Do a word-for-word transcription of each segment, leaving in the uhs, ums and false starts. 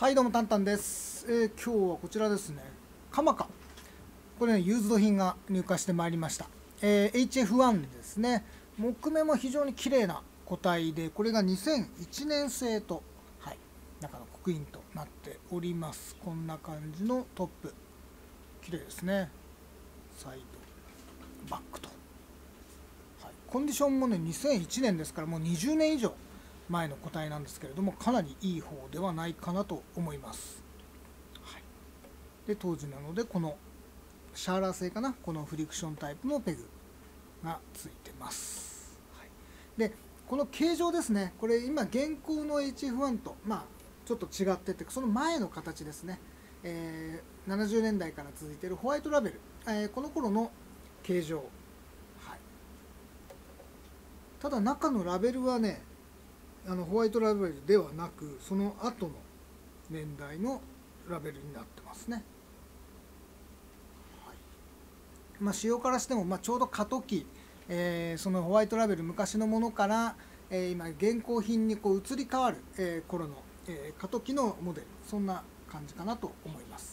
はいどうもタンタンです、えー、今日はこちらですね、カマカ、これねユーズド品が入荷してまいりました、えー、エイチエフワン ですね。木目も非常に綺麗な個体で、これがにせんいちねん製と、はい、中の刻印となっております。こんな感じのトップ、綺麗ですね。サイドバックと、はい、コンディションもねにせんいちねんですから、もうにじゅうねん以上前の個体なんですけれども、かなりいい方ではないかなと思います。はい、で当時なので、このシャーラー製かな、このフリクションタイプのペグがついてます。はい、でこの形状ですね、これ今現行の エイチエフワン とまあちょっと違ってて、その前の形ですね、えー、ななじゅうねんだいから続いているホワイトラベル、えー、この頃の形状、はい、ただ中のラベルはね、あのホワイトラベルではなく、その後の年代のラベルになってますね。はい、まあ、仕様からしても、まあ、ちょうど過渡期、えー、そのホワイトラベル昔のものから、えー、今現行品にこう移り変わる、えー、頃の、えー、過渡期のモデル、そんな感じかなと思います。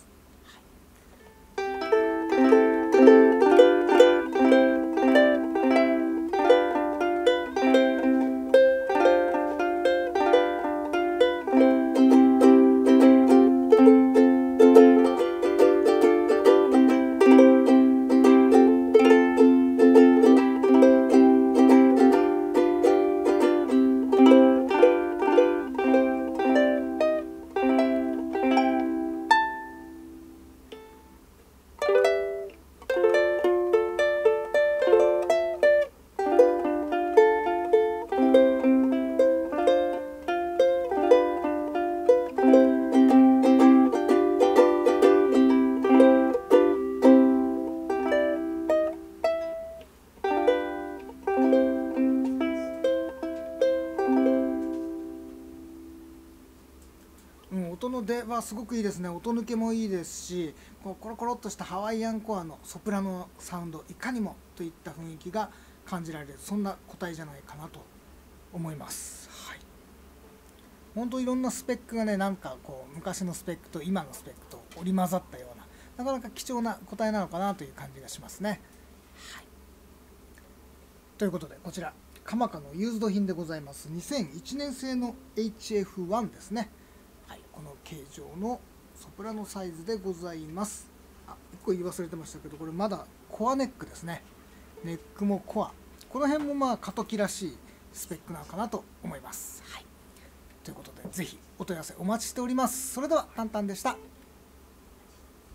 うん、音の出はすごくいいですね。音抜けもいいですし、こうコロコロっとしたハワイアンコアのソプラノサウンド、いかにもといった雰囲気が感じられる、そんな個体じゃないかなと思います。はい、本当いろんなスペックがね、なんかこう昔のスペックと今のスペックと織り交ざったような、なかなか貴重な個体なのかなという感じがしますね。はい、ということで、こちらカマカのユーズド品でございます。にせんいちねん製の エイチエフワン ですね。はい、この形状のソプラノサイズでございます。あ、いっこ言い忘れてましたけど、これまだコアネックですね。ネックもコア、この辺もまあ過渡期らしいスペックなのかなと思います。はい、ということで、ぜひお問い合わせお待ちしております。それではタンタンでした。